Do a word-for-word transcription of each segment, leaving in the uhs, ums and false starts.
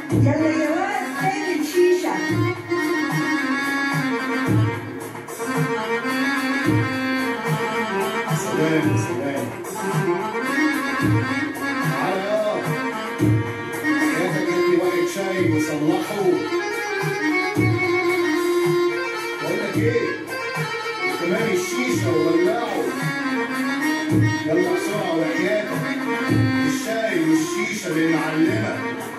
يلا يا واد فين الشيشة؟ سلام سلام. تعالى يا حياتك جيب لي واحد شاي وصلحه. بقول لك ايه؟ كمان الشيشة وولعه. يلا بسرعة وحياتك. الشاي والشيشة للمعلمة.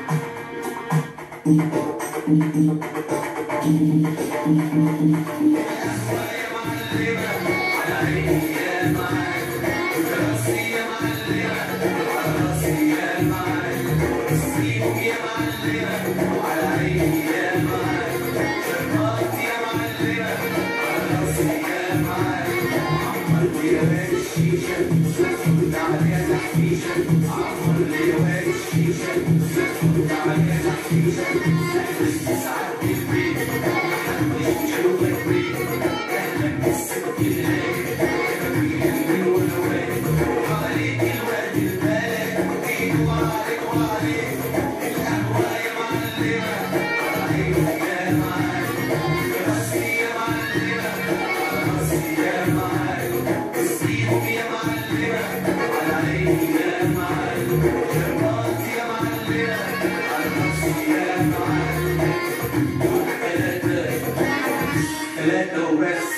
ثلاثة وبس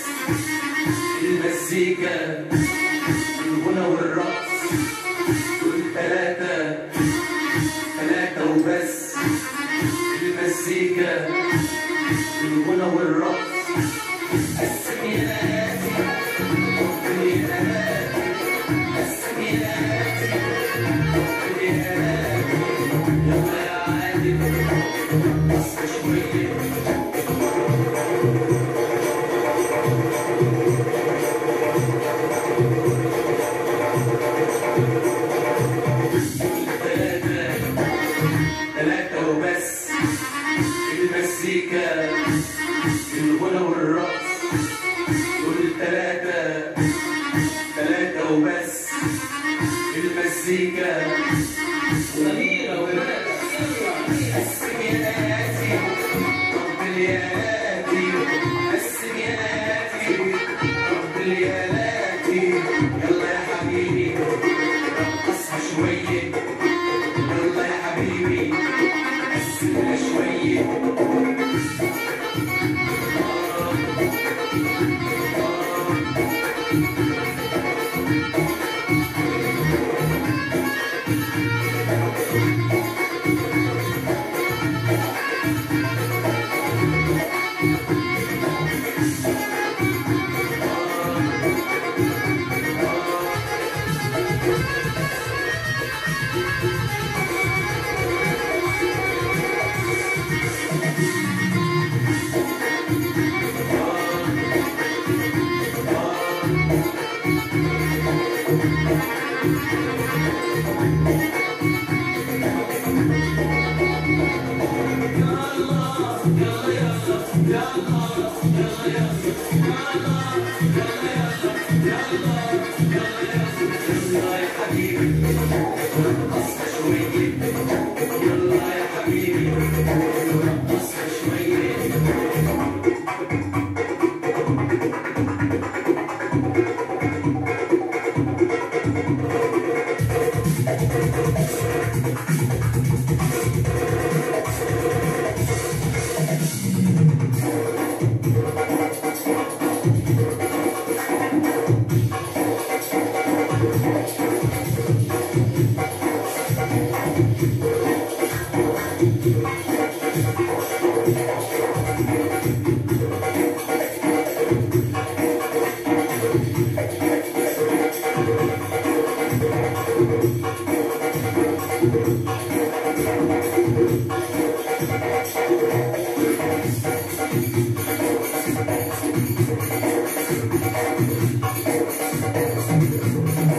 المزيكا الغنى والرقص دول ثلاثة ثلاثة وبس المزيكا الغنى والرقص السميناتي السميناتي السميناتي السميناتي يلا يا عادل اصحى شوية ثلاثة وبس المزيكا الغنى والرقص دول ثلاثة ثلاثة وبس المزيكا ضميرة ورقص السمياتي رب اليالاتي السمياتي رب اليالاتي يلا يا حبيبي اصحى شوية يلا يا حبيبي قسمنا شوية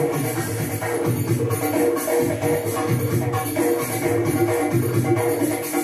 Thank you.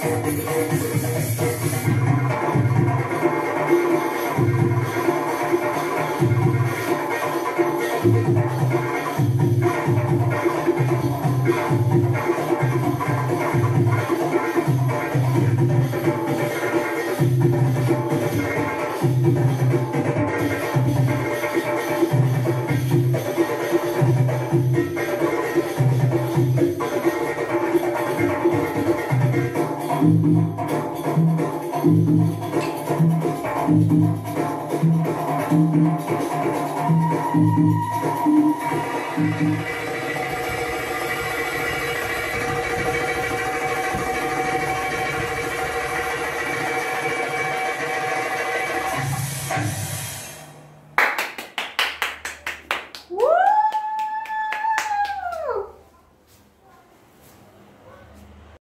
Thank you.